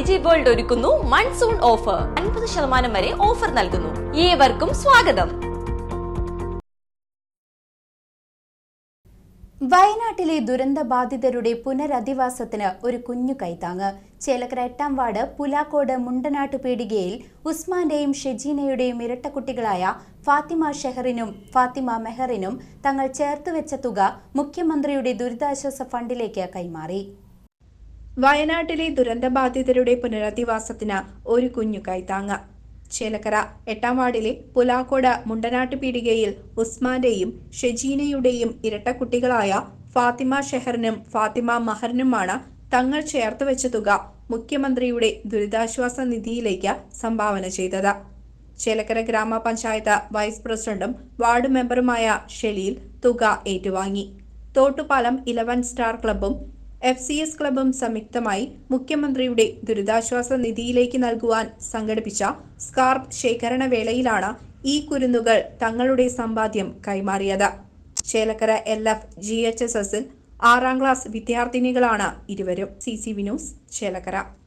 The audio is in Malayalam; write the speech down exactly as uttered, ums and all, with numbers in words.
ജി വേൾഡ് ഒരുക്കുന്നു മൺസൂൺ ഓഫർ. അൻപത് ശതമാനം വരെ ഓഫർ നൽകുന്നു. ഏവർക്കും സ്വാഗതം. വയനാട്ടിലെ ദുരന്തബാധിതരുടെ പുനരധിവാസത്തിന് ഒരു കുഞ്ഞു കൈത്താങ്ങ്. ചേലക്കര എട്ടാം വാർഡ് പുലാക്കോട് മുണ്ടനാട്ട് പീടികയിൽ ഉസ്മാന്റെയും ഷെജീനയുടെയും ഇരട്ടക്കുട്ടികളായ ഫാത്തിമ ഷെഹറിനും ഫാത്തിമ മെഹറിനും തങ്ങൾ ചേർത്തുവെച്ച തുക മുഖ്യമന്ത്രിയുടെ ദുരിതാശ്വാസ ഫണ്ടിലേക്ക് കൈമാറി. വയനാട്ടിലെ ദുരന്തബാധിതരുടെ പുനരധിവാസത്തിന് ഒരു കുഞ്ഞു കൈത്താങ്ങ്. ചേലക്കര എട്ടാം വാർഡിലെ പുലാക്കോട് മുണ്ടനാട്ട് പീടികയിൽ ഉസ്മാന്റെയും ഷെജീനയുടെയും ഇരട്ടക്കുട്ടികളായ ഫാത്തിമ ഷെഹറിനും ഫാത്തിമ മഹറിനുമാണ് തങ്ങൾ ചേർത്തുവെച്ച തുക മുഖ്യമന്ത്രിയുടെ ദുരിതാശ്വാസ നിധിയിലേക്ക് സംഭാവന ചെയ്തത്. ചേലക്കര ഗ്രാമപഞ്ചായത്ത് വൈസ് പ്രസിഡന്റും വാർഡ് മെമ്പറുമായ ഷെലീൽ തുക ഏറ്റുവാങ്ങി. തോട്ടുപാലം ഇലവൻ സ്റ്റാർ ക്ലബ്ബും എഫ് സി എസ് ക്ലബ്ബും സംയുക്തമായി മുഖ്യമന്ത്രിയുടെ ദുരിതാശ്വാസ നിധിയിലേക്ക് നൽകുവാൻ സംഘടിപ്പിച്ച സ്കാർപ്പ് ശേഖരണ വേളയിലാണ് ഈ കുരുന്നുകൾ തങ്ങളുടെ സമ്പാദ്യം കൈമാറിയത്. Chelakkara L F G H S എസിൽ ആറാം ക്ലാസ് വിദ്യാർത്ഥിനികളാണ് ഇരുവരും. C C V news Chelakkara.